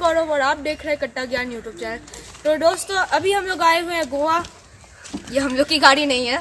गौरव और आप देख रहे हैं कट्टा ज्ञान यूट्यूब चैनल। तो दोस्तों अभी हम लोग आए हुए हैं गोवा। ये हम लोग की गाड़ी नहीं है,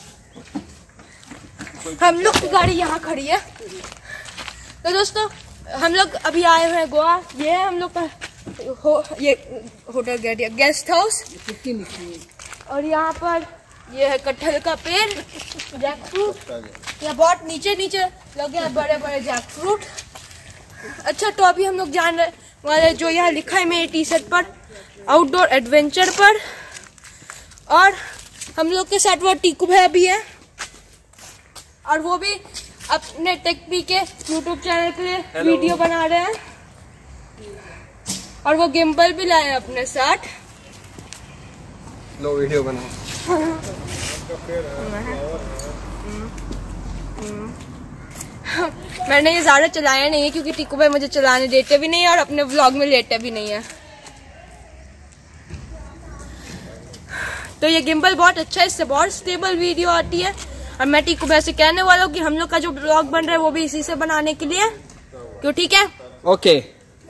हम लोग की गाड़ी यहाँ खड़ी है। तो दोस्तों हम लोग अभी आए हुए हैं गोवा। ये है हम लोग का ये होटल गेस्ट हाउस। और यहाँ पर ये है कटहल का पेड़, जैक फ्रूट। यहाँ बहुत नीचे नीचे लगे हैं बड़े बड़े जैक फ्रूट। अच्छा तो अभी हम लोग जाने वाले जो यहाँ लिखा है मेरी टी शर्ट पर, आउटडोर एडवेंचर पर। और हम लोग के साथ वो टीकू भाई भी है, और वो भी अपने टेक-पी के यूट्यूब चैनल के लिए वीडियो बना रहे हैं। और वो गिम्बल भी लाए हैं अपने साथ। लो वीडियो बनाओ। मैंने ये ज्यादा चलाया नहीं है क्योंकि टीकू भाई मुझे चलाने देते भी नहीं है और अपने व्लॉग में लेते भी नहीं है। तो ये गिम्बल बहुत अच्छा है, इससे बहुत स्टेबल वीडियो आती है। और मैं टीकू भाई से कहने वाला हूँ कि हम लोग का जो व्लॉग बन रहा है वो भी इसी से बनाने के लिए, क्यों? ठीक है, ओके।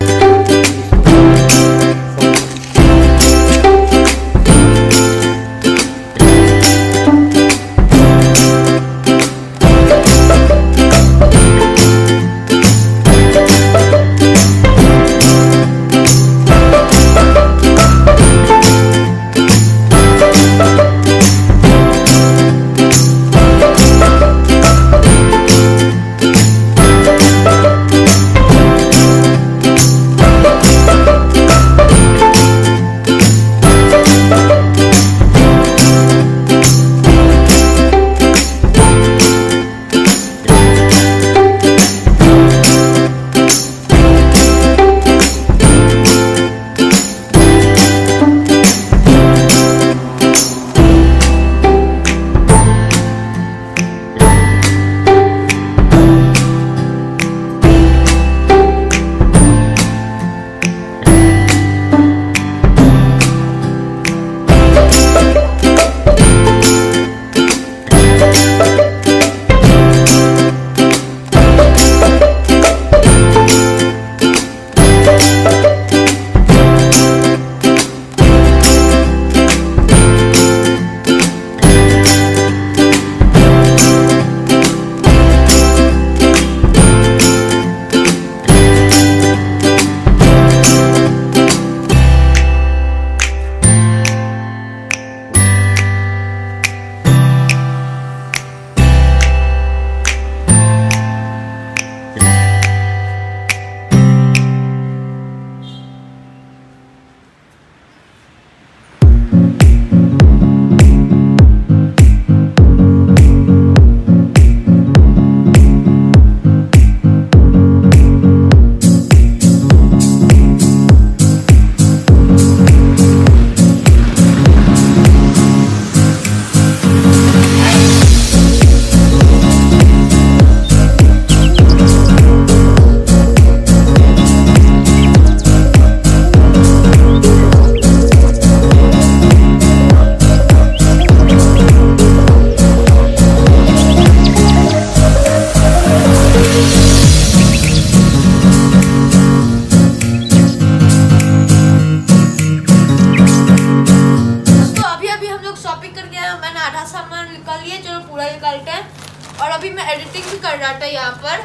और अभी मैं एडिटिंग भी कर रहा था यहाँ पर।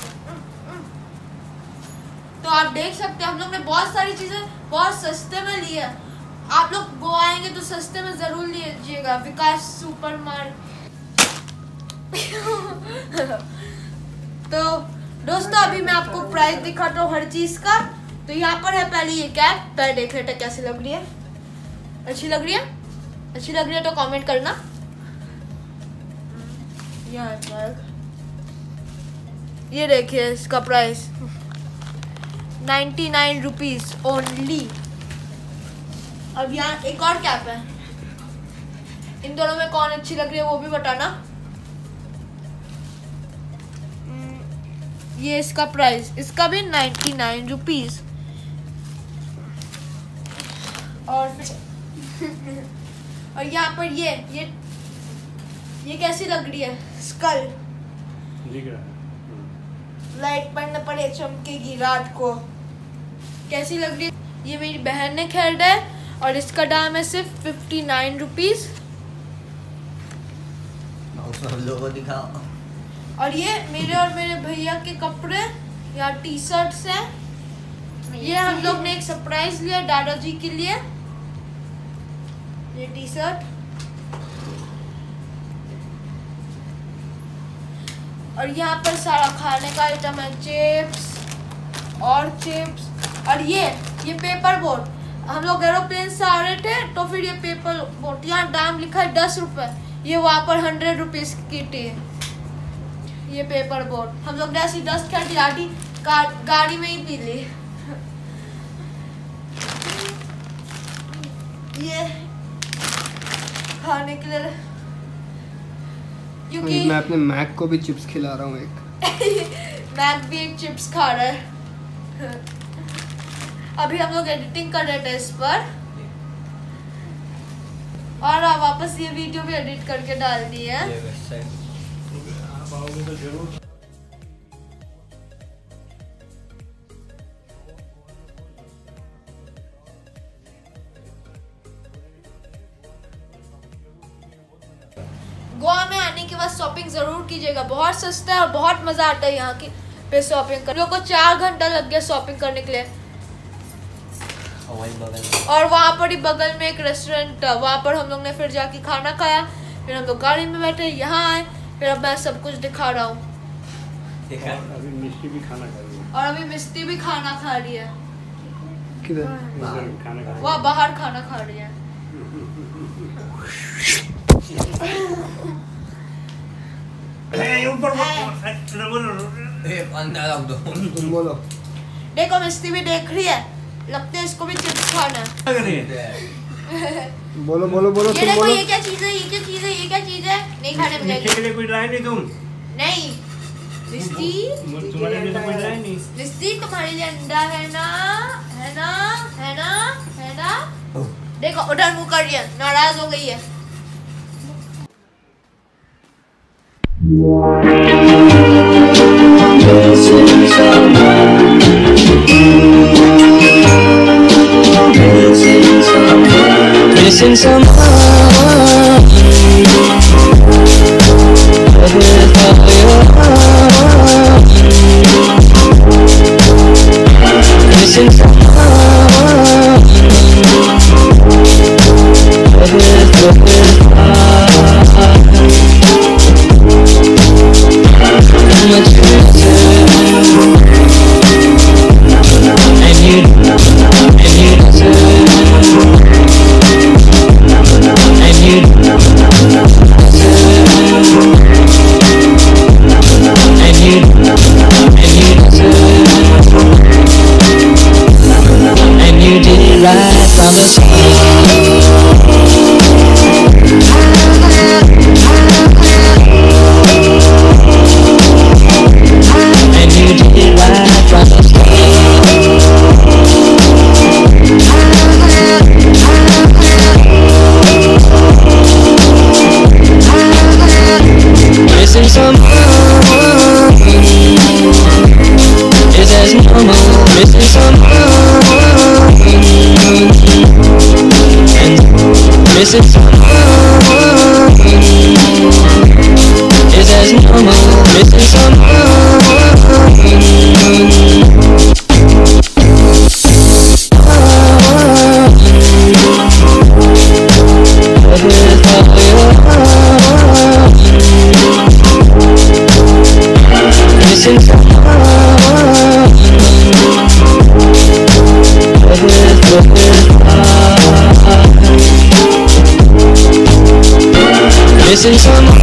तो आप देख सकते हैं हम लोग ने बहुत सारी चीजें बहुत सस्ते में ली है। आप लोग गोवा आएंगे तो सस्ते में जरूर लीजिएगा, विकास सुपर मार्केट। तो दोस्तों अभी मैं आपको प्राइस दिखाता हूँ हर चीज का। तो यहाँ पर है पहले ये कैप, पहले देख लेते हैं कैसी लग रही है। अच्छी लग रही है? अच्छी लग रही है तो कमेंट करना। ये देखिए इसका प्राइस 99 रुपीज ओनली। अब यहाँ एक और कैप है, इन दोनों में कौन अच्छी लग रही है वो भी बताना। ये इसका प्राइस, इसका भी 99 रुपीज। और यहाँ पर ये कैसी लग रही है? स्कल दिख रहा है, लाइट पड़ने पर ये चमकेगी रात को। कैसी लग रही है? ये मेरी बहन ने खरीदा है और इसका दाम है सिर्फ 59 रुपीज। लोगों दिखाओ। और ये मेरे और मेरे भैया के कपड़े या टी शर्ट्स हैं। ये हम लोग ने एक सरप्राइज लिया दादाजी के लिए। ये टी शर्ट और यहाँ पर सारा खाने का आइटम है, चिप्स और चिप्स। और ये पेपर बोर्ड, हम लोग एरोप्लेन से आ रहे थे तो फिर ये पेपर बोर्ड, यहाँ दाम लिखा है 10 रुपए, ये वहाँ पर 100 रुपीज की थी। ये पेपर बोर्ड हम लोग ने ऐसी 10 गाड़ी में ही पी ली। ये खाने के लिए, क्योंकि मैं अपने मैक को भी चिप्स खिला रहा हूँ एक। मैक भी एक चिप्स खा रहा है। अभी हम लोग एडिटिंग कर रहे थे इस पर और वापस ये वीडियो भी एडिट करके डाल दी है। आप आओगे तो जरूर। गोवा में आने के बाद शॉपिंग जरूर कीजिएगा, बहुत सस्ता है और बहुत मजा आता है यहाँ की पे शॉपिंग करने। लोगों को 4 घंटा लग गया शॉपिंग करने के लिए। और वहाँ पर ही बगल में एक रेस्टोरेंट, वहाँ पर हम लोग ने फिर जाके खाना खाया, फिर हम लोग गाड़ी में बैठे यहाँ आए, फिर अब मैं सब कुछ दिखा रहा हूँ। अभी मिस्टी भी खाना खा रही है। और अभी मिस्टी भी खाना खा रही है। किधर? वहाँ बाहर खाना खा रही है। तुम बोलो। देखो मिस्टी भी देख रही है, लगता है इसको भी चिप्स खाना है। बोलो बोलो बोलो, ये तुम देखो, बोलो। ये क्या चीज है, ये क्या चीज है, ये क्या चीज है? नहीं खाने मिलेगी। के लिए कोई ड्राई नहीं तुम? नहीं मिस्टी, तुम्हारे लिए तो कोई ड्राई नहीं। मिस्टी तुम्हारे लिए अंडा है ना, है ना, है ना, है ना। देखो उधर मुँह कर रही है, नाराज हो गई है। Missing someone, missing someone, right from the start. And you did it right from the start. Missing someone is as normal. Missing someone, missing someone is as normal. Missing missing missing someone.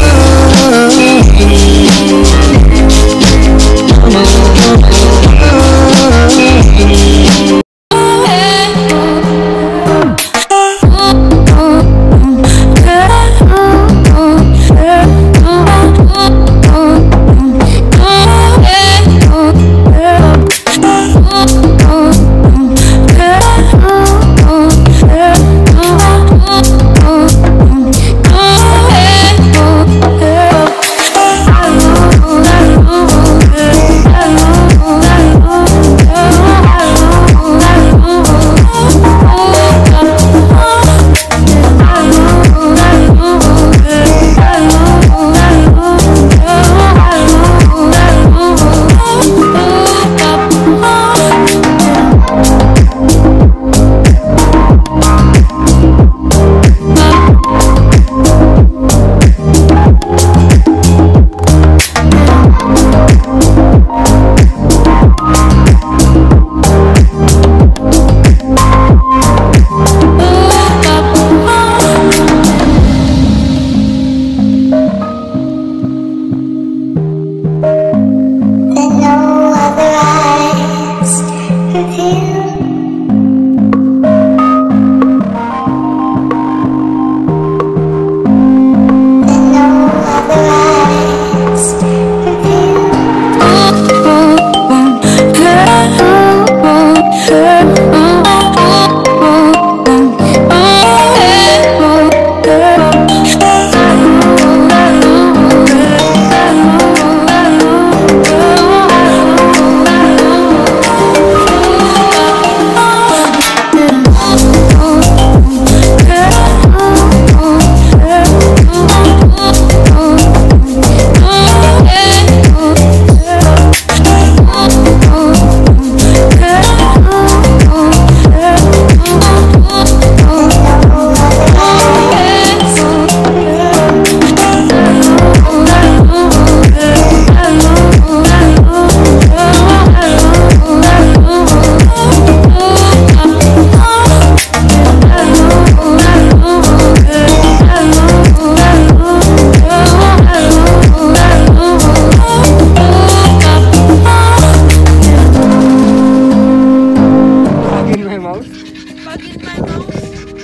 Mouse Plug in my mouse.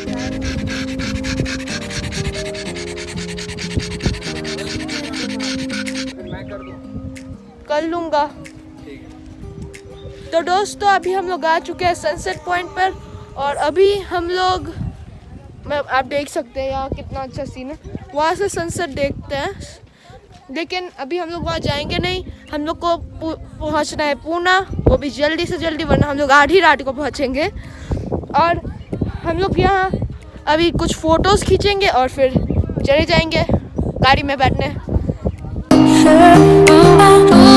मैं कर दूं। कर लूँगा। तो दोस्तों अभी हम लोग आ चुके हैं सनसेट पॉइंट पर और अभी हम लोग आप देख सकते हैं यहाँ कितना अच्छा सीन है। वहाँ से सनसेट देखते हैं, लेकिन अभी हम लोग वहाँ जाएंगे नहीं। हम लोग को पहुँचना है पूना, वो भी जल्दी से जल्दी, वरना हम लोग आधी रात को पहुँचेंगे। और हम लोग यहाँ अभी कुछ फ़ोटोज़ खींचेंगे और फिर चले जाएंगे गाड़ी में बैठने।